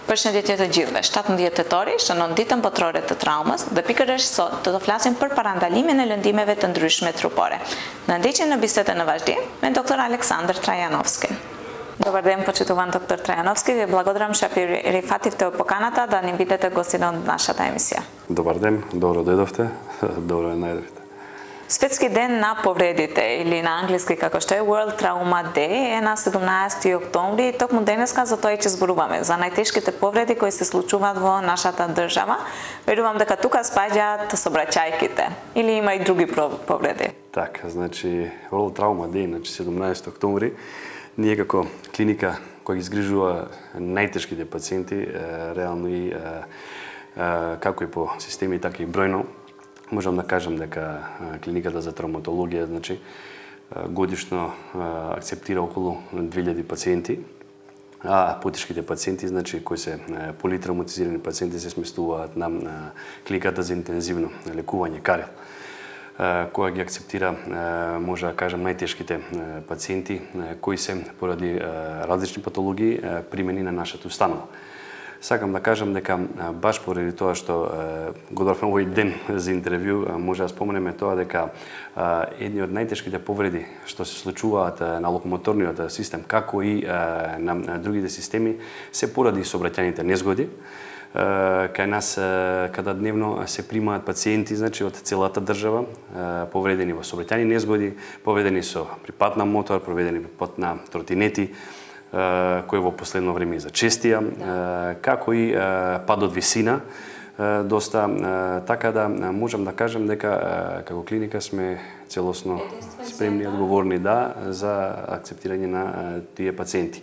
Përshëndetje të gjithëve. 17 tetori, shënon ditën botërore të traumës dhe pikërisht sot do të flasim për parandalimin e lëndimeve të ndryshme trupore. Në ndiqim në bisedën në vazhdim me dr. Aleksandar Trajanovski. Dobar ден, почитуван доктор Трајановски. Ви благодарам што прифативте поканата да ни бидете гости на нашата емисија. Добар ден, добро дојдовте, добро најдовте. Светски ден на повредите, или на англиски како што е World Trauma Day, е на 17 октомври, и токму денеска за тоа ќе зборуваме, за најтешките повреди кои се случуваат во нашата држава. Верувам дека тука спаѓаат сообраќајките, или има и други повреди? Така, значи World Trauma Day, значи 17 октомври, ние како клиника која ги згрижува најтешките пациенти, реално и како и по системи, така и бројно, можам да кажам дека клиниката за травматологија, значи, годишно акцептира околу 2000 пациенти, а потешките пациенти, значи, кои се политравматизирани пациенти, се сместуваат на клиниката за интензивно лекување Карел, која ги акцептира, може да кажам, најтешките пациенти кои се поради различни патологии примени на нашата установа. Сакам да кажам дека баш поради тоа што го дојдовме овој ден за интервју, може да споменеме тоа дека едни од најтешките повреди што се случуваат на локомоторниот систем, како и на другите системи, се поради сообраќајните незгоди. Кај нас када дневно се примаат пациенти, значи, од целата држава, повредени во сообраќајни незгоди, повредени при пат на мотор, повредени при пат на тротинети, кој во последно време зачестија, како и пад од висина, доста, така да можам да кажам дека како клиника сме целосно спремни и одговорни за акцептирање на тие пациенти.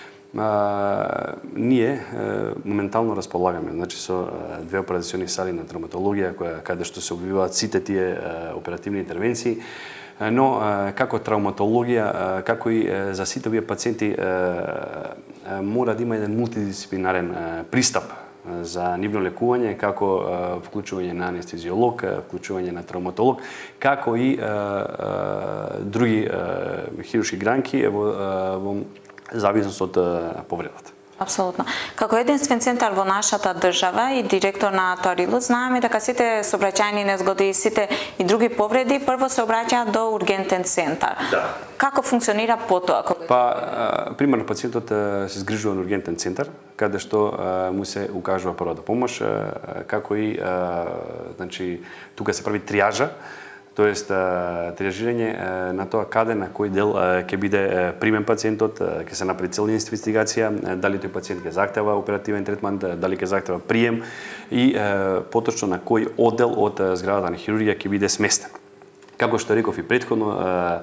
Ние моментално располагаме, значи, со две операциони сали на травматологија, каде што се обвиваат сите тие оперативни интервенции, но како травматологија, како и за сите овие пациенти, мора да има еден мултидисциплинарен пристап за нивно лекување, како вклучување на анестезиолог, вклучување на травматолог, како и други хируршки гранки во зависност од повредата. Апсолутно. Како единствен центар во нашата држава и директор на Торилус, знаеме дека сите сообраќајни незгоди и сите и други повреди прво се обраќаат до ургентен центар. Да. Како функционира потоа? Примерно пациентот се згрижува на ургентен центар, каде што му се укажува првата помош, како и значи тука се прави триажа, тоест триажирање на тоа каде, на кој дел ќе биде примен пациентот, ќе се направи цела инвестигација, дали тој пациент ќе захтева оперативен третман, дали ќе захтева прием и поточно на кој оддел од зградата на хирургија ќе биде сместен. Како што реков и претходно,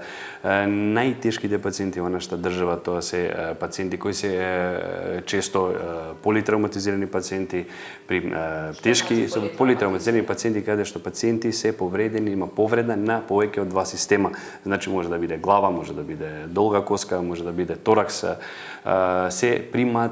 најтешките пациенти во нашата држава тоа се пациенти кои се често политравматизирани пациенти, при тешки политравматизирани пациенти каде што пациенти се повредени, има повреда на повеќе од два система. Значи може да биде глава, може да биде долга коска, може да биде торакс, се примаат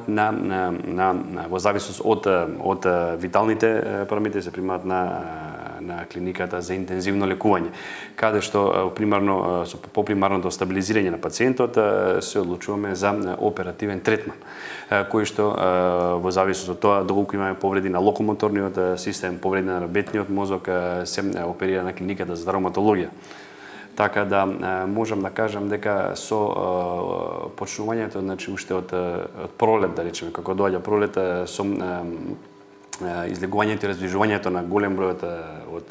во зависност од виталните параметри, се примаат на клиниката за интензивно лекување, каде што примарно со попримарното стабилизирање на пациентот се одлучуваме за оперативен третман, кој што во зависност од тоа доколку имаме повреди на локомоторниот систем, повреди на рабетниот мозок, се оперира на клиниката за травматологија. Така да можам да кажам дека со почнувањето, значи уште од пролет, да речеме, како доаѓа пролет, со излегувањето и раздвижувањето на голем број од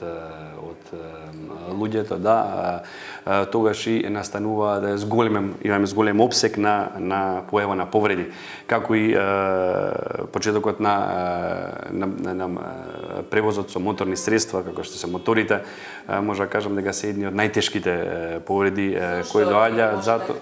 луѓето, тогаш и настанува имаме зголем опсек на појава на повреди, како и почетокот на превозот со моторни средства, како што се моторите, може да кажам дека се едни од најтешките повреди кои доаѓаат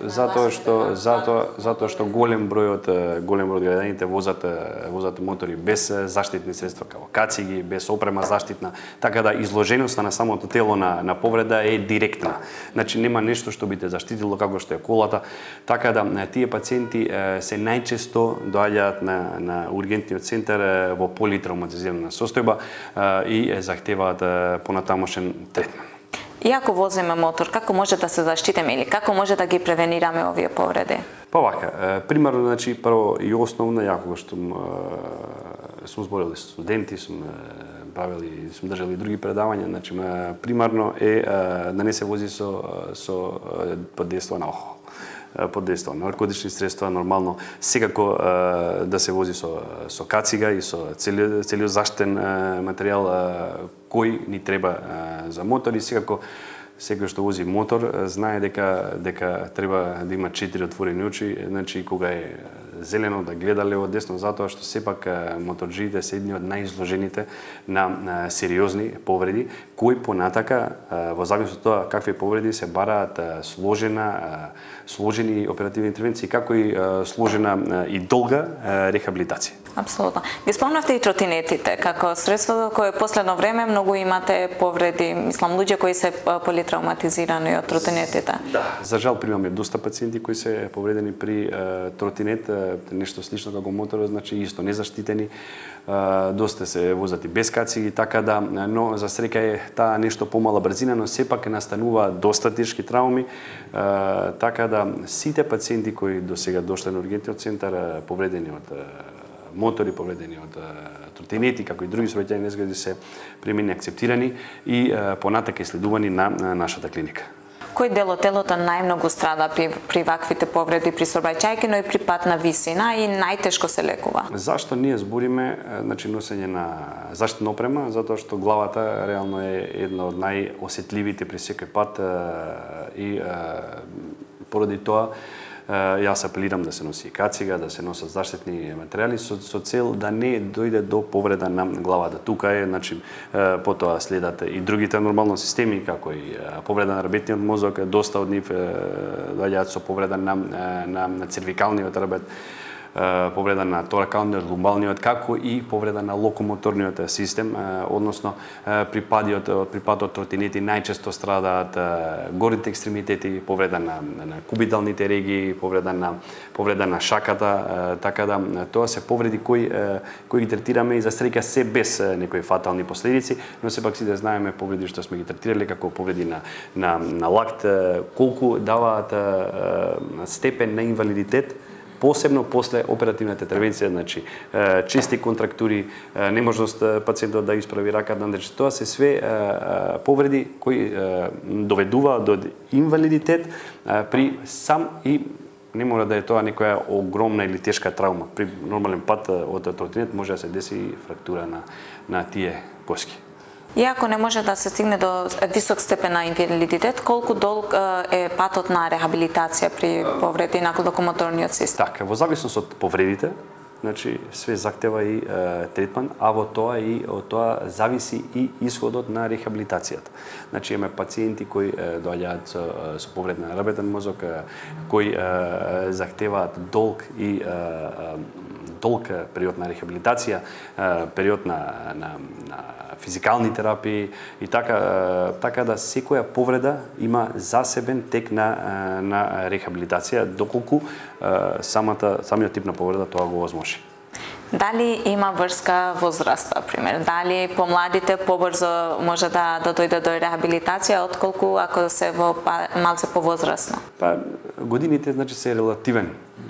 затоа што голем број од граѓаните возат мотори без заштитни средства, како кациги, без опрема заштитна, така да изложеноста на самото тело на повреда е директна. Значи нема нешто што би те заштитило како што е колата, така да тие пациенти се најчесто доаѓаат на ургентниот центар во политравматизирана состојба и захтеваат понатамошен третман. Иако возиме мотор, како може да се заштитиме или како може да ги превенираме овие повреди? Па вака, примерно, значи, прво и основно, ја кога што сум зборил со студенти, сум држал и други предавања, значи, примарно е да не се вози со под дејство на алкохол, под дејство на наркотични средства, нормално секако да се вози со кацига и со целиот заштитен материјал кој ни треба за мотор и секако секој што вози мотор знае дека треба да има 4 отворени очи, значи кога е зелено да гледа лево десно, затоа што сепак моторџиите се едни од најизложените на сериозни повреди, кои понатака во зависност од тоа какви повреди се бараат сложени оперативни интервенции, како и сложена и долга рехабилитација. Апсолутно. Ги спомнавте и тротинетите, како средство кое последно време многу имате повреди, мислам, луѓе кои се политравматизирани од тротинетите. Да, за жал примаме доста пациенти кои се повредени при тротинет, нешто слично како моторот, значи исто незаштитени, доста се возат и без кациги, така да, но за среќа е таа нешто помала брзина, но сепак настанува доста тешки травми, така да сите пациенти кои до сега дошле на ургентниот центар повредени од мотори, повредени од тротинети, како и други сообраќајни незгоди се премени акцептирани и понатака следувани на нашата клиника. Кој дел од телото најмногу страда при ваквите повреди при сообраќајки, но и при пат на висина и најтешко се лекува? Зашто ние збориме значи носење на заштитна опрема, затоа што главата реално е една од најосетливите при секој пат и поради тоа јас апелирам да се носи кацига, да се носат заштитни материјали со цел да не дојде до повреда на главата. Тука е, значи, потоа следат и другите нормално системи, како и повреда на рабетниот мозок, доста од нив доаѓаат со повреда на цервикалниот рабет, повреда на торакалниот, лумбалниот, како и повреда на локомоторниот систем, односно при пад од тротинети најчесто страдаат горните екстремитети, повреда на кубиталните регии, повреда на шаката, така да тоа се повреди кои ги третираме и за среќа се без некои фатални последици, но сепак си да знаеме повреди што сме ги третирали како повреди на лакт, колку даваат степен на инвалидитет, посебно после оперативната интервенција, значи чести контрактури, неможност пациентот да исправи рака, значи тоа се све повреди кои доведуваат до инвалидитет при сам и не мора да е тоа некоја огромна или тешка травма. При нормален пат од тротинет може да се деси фрактура на тие коски. Иако не може да се стигне до висок степен на инвалидитет, колку долг е патот на рехабилитација при повреди на локомоторниот систем? Така, во зависност од повредите, значи све захтева и третман, а во тоа и од тоа зависи и исходот на рехабилитацијата. Значи имаме пациенти кои доаѓаат со повред на рабетен мозок, кои захтеваат долг и долг период на рехабилитација, период на физикални терапии и така да секоја повреда има засебен тек на рехабилитација, доколку самиот тип на повреда тоа го возможи. Дали има врска возраста, пример? Дали помладите побрзо може да дојде до рехабилитација отколку ако се во малце повозрастно? Па годините значи се релативен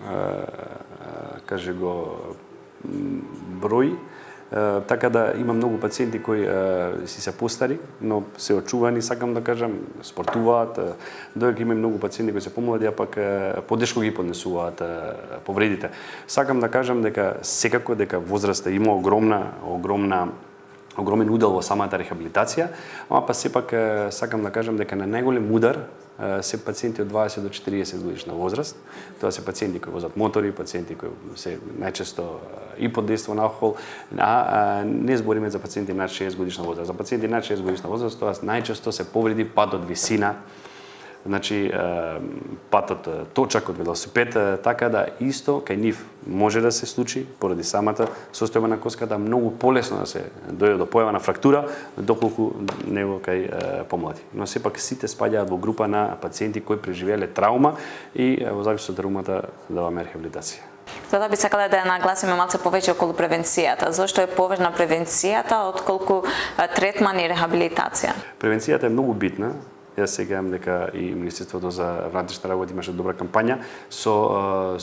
каже го број, така да има многу пациенти кои си се постари, но се очувани, сакам да кажам, спортуваат, додека има многу пациенти кои се помлади, а пак подешко ги поднесуваат повредите. Сакам да кажам дека секако дека возраста има огромен удел во самата рехабилитација, ама па сепак сакам да кажам дека на најголем удар се пациенти од 20 до 40 годишна возраст. Тоа се пациенти кои возат мотори, пациенти кои се најчесто и под дејство на алкохол, а не збориме за пациенти над 60 годишна возраст. За пациенти над 60 годишна возраст тоа најчесто се повреди пат од висина, значи патот точак од велосипед, така да исто кај нив може да се случи поради самата состојба на коската многу полесно да се дојде до појава на фрактура, доколку него кај помлади. Но сепак сите спаѓаат во група на пациенти кои преживеале травма и во зависност од травмата даваме рехабилитација. Затоа би сакала да нагласиме малце повеќе околу превенцијата. Зошто е поважна превенцијата отколку третман и рехабилитација? Превенцијата е многу битна, Јас сеќавам дека и Министерството за внатрешни работи имаше добра кампања со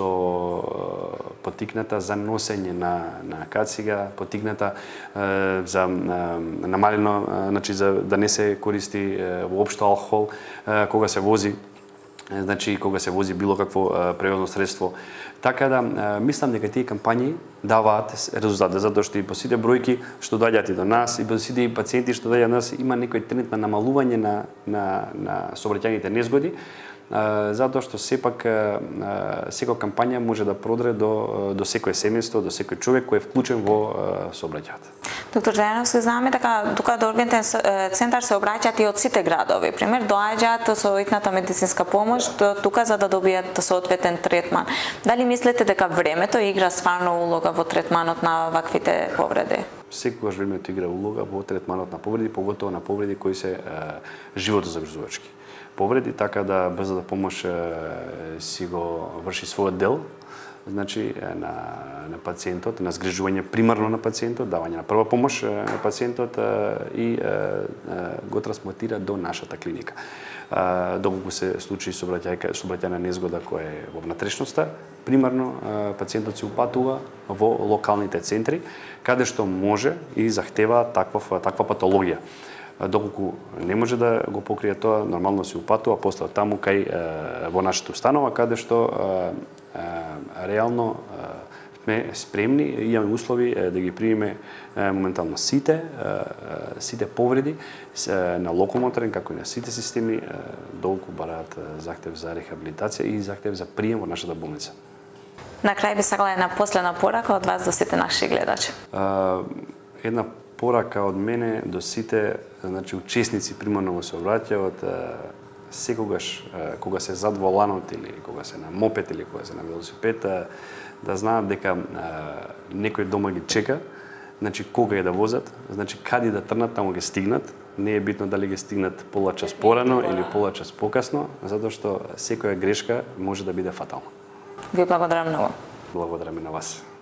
потикната за носење на кацига, потикната за намалено, значи за да не се користи воопшто алкохол кога се вози, значи кога се вози било какво превозно средство. Така да мислам дека тие кампањи даваат резултати, затоа што и по сите бројки што доаѓаат и до нас, и по сите и пациенти што доаѓаат до нас, има некој тренд на намалување на сообраќајните незгоди, затоа што сепак секоја кампања може да продре до секое семејство, до секој човек кој е вклучен во сообраќајот. Доктор Трајановски, знаме дека тука до ургентен центар се обраќаат и од сите градови. Пример, доаѓаат со итната медицинска помош тука за да добијат соодветен третман. Дали мислите дека времето игра стварно улога во третманот на ваквите повреди? Секогаш времето игра улога во третманот на повреди, поготово на повреди кои се животозагрижувачки повреди, така да брзата помош си го врши својот дел, значи на пациентот, на згрижување примарно на пациентот, давање на прва помош на пациентот и го трансплантира до нашата клиника. Доколку се случи сообраќајна незгода која е во внатрешноста, примарно пациентот се упатува во локалните центри, каде што може и захтева таква патологија. Доколку не може да го покрие тоа, нормално се упатува после таму кај во нашата установа, каде што реално сме спремни и имаме услови да ги примеме моментално сите повреди на локомоторен, како и на сите системи, доколку бараат захтев за рехабилитација и захтев за прием во нашата болница. На крај би сакала една последна порака од вас до сите наши гледачи. Една порака од мене до сите, значи учесници примерно во сообраќајот, секогаш кога се зад воланот или кога се на мопед или кога се на велосипед, да знаат дека некој дома ги чека, значи кога е да возат, значи каде да трнат, таму ќе стигнат. Не е битно дали ги стигнат пола час порано или пола час покасно, затоа што секоја грешка може да биде фатална. Ви благодарам многу. Благодарам и на вас.